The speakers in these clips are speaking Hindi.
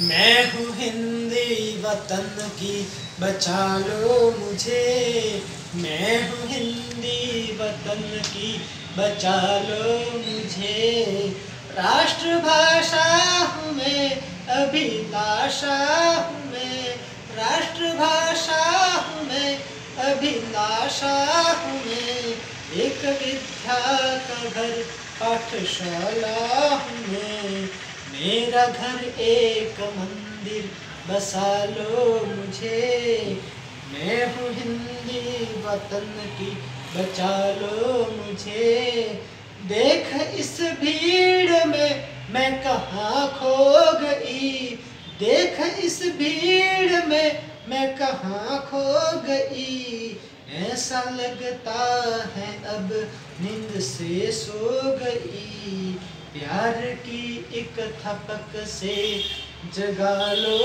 मैं हूँ हिंदी वतन की, बचा लो मुझे। मैं हूँ हिंदी वतन की, बचा लो मुझे। राष्ट्रभाषा हूँ मैं, अभिलाषा हूँ मैं। राष्ट्रभाषा हूँ मैं, अभिलाषा हूँ मैं। एक विद्या का घर, पाठशाला हूँ मैं। मेरा घर एक मंदिर, बसा लो मुझे। मैं हूँ हिंदी वतन की, बचा लो मुझे। देख इस भीड़ में मैं कहाँ खो गई। देख इस भीड़ में मैं कहाँ खो गई। ऐसा लगता है अब नींद से सो गई। प्यार की एक थपक से जगा लो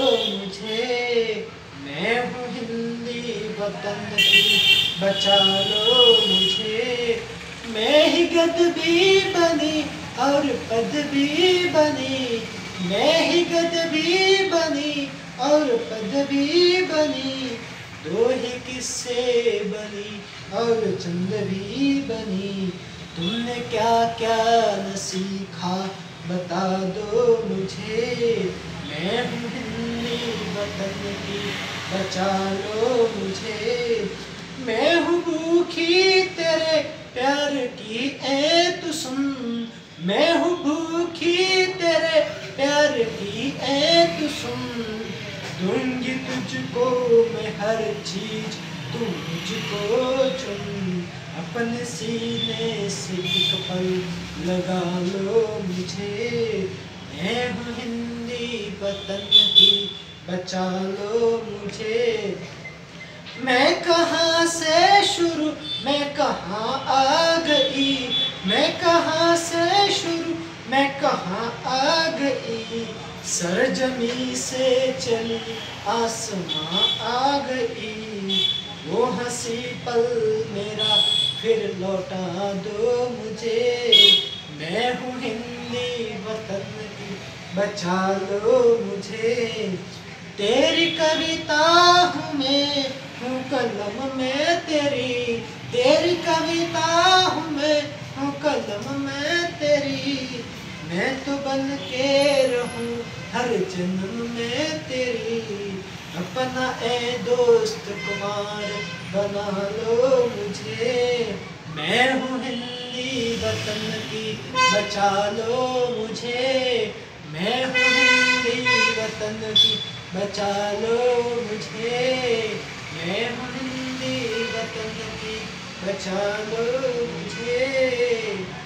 मुझे। मैं हूँ हिंदी वतन की, बचा लो मुझे। मैं ही गद भी बनी और पद भी बनी। मैं ही गद भी बनी और पद भी बनी। दो ही किस्से बनी और चंद भी बनी। तुमने क्या क्या न सीखा, बता दो मुझे। मैं हूँ हिंदी वतन की, बचा लो मुझे। मैं हूँ भूखी तेरे प्यार की, ऐ तू सुन। मैं हूँ भूखी तेरे प्यार की, ऐ तू सुन। दूंगी तुझको मैं हर चीज, तू मुझको चुन। अपने सीने से एक पल लगा लो मुझे। मैं हूँ हिंदी वतन की, बचा लो मुझे। मैं कहाँ से शुरू, मैं कहाँ आ गई। मैं कहाँ से शुरू, मैं कहाँ आ गई। सरजमी से चली आसमां आ गई। वो हंसी पल मेरा फिर लौटा दो मुझे। मैं हूँ हिंदी वतन की, बचा लो मुझे। तेरी कविता हूँ मैं, हूँ कलम में तेरी। तेरी कविता हूँ मैं, हूँ कलम में तेरी। मैं तो बन के रहूँ हर जन्म में तेरी। अपना ए दोस्त कुमार, बना लो मुझे। मैं हूँ हिंदी वतन की, बचा लो मुझे। मैं हूँ हिंदी वतन की, बचा लो मुझे। मैं हूँ हिंदी वतन की, बचा लो मुझे।